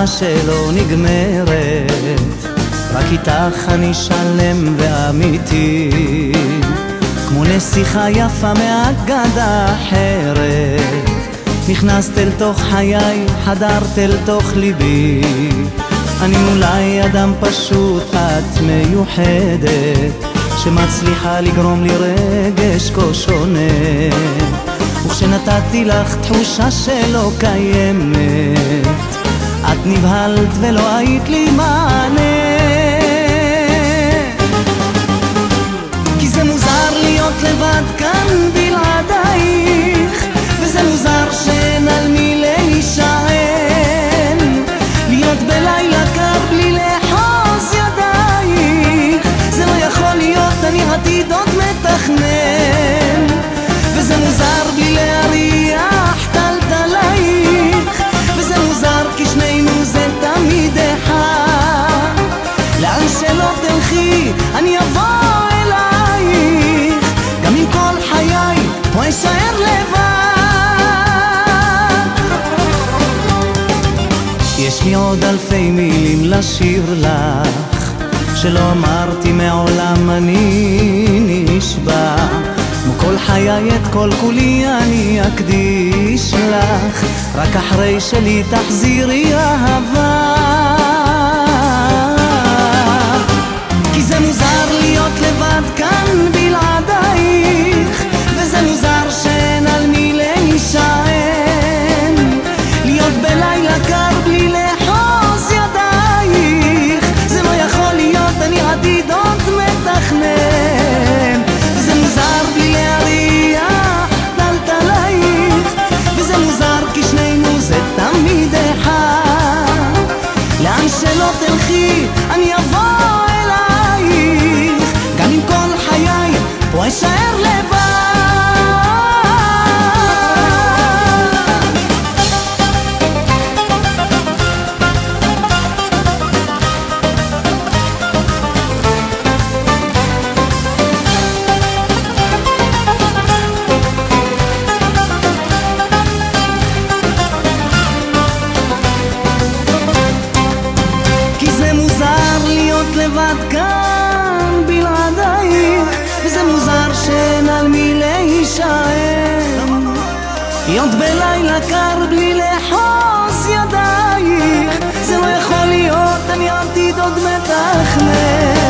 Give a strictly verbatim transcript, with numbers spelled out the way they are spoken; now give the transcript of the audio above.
אהבה שלא נגמרת, רק איתך אני שלם ואמיתי, כמו נסיכה יפה מאגדה אחרת. נכנסת אל תוך חיי, חדרת אל תוך ליבי, אני אולי אדם פשוט, את מיוחדת, שמצליחה לגרום לי רגש כה שונה, וכשנתתי לך תחושה שלא קיימת, את נבהלת ולא היית לי מענה. כי זה מוזר להיות לבד כאן בלעדייך, וזה מוזר שאין על מי להישען, להיות בלילה קר בלי לאחוז ידייך, זה לא יכול להיות, אני עתיד עוד מתכנן. וזה מוזר בלי להריח טלטלייך, וזה מוזר כי שנינו זה תמיד אחד, לאן שלא תלכי אני אבוא אלייך, גם אם כל חיי פה אשאר לבד. יש לי עוד אלפי מילים לשיר לך, שלא אמרתי מעולם, אני נשבע, כמו כל חיי את כל כולי אני אקדיש לך, רק אחרי שלי תחזירי אהבה. כי זה מוזר להיות לבד כאן בלעדייך, וזה מוזר שאין על מי להישען, להיות בלילה קר בלי לאחוז ידייך, זה לא יכול להיות, אני עתיד עוד מתכנן. וזה מוזר בלי להריח טלטלייך, וזה מוזר כי שנינו זה תמיד אחד, לאן שלא תלכי אני אבוא אלייך, גם אם כל חיי פה אשאר לבד. לבד כאן בלעדייך, וזה מוזר שאין על מי להישען, להיות בלילה קר בלי לאחוז ידייך, זה לא יכול להיות, אני עתיד עוד מתכנן.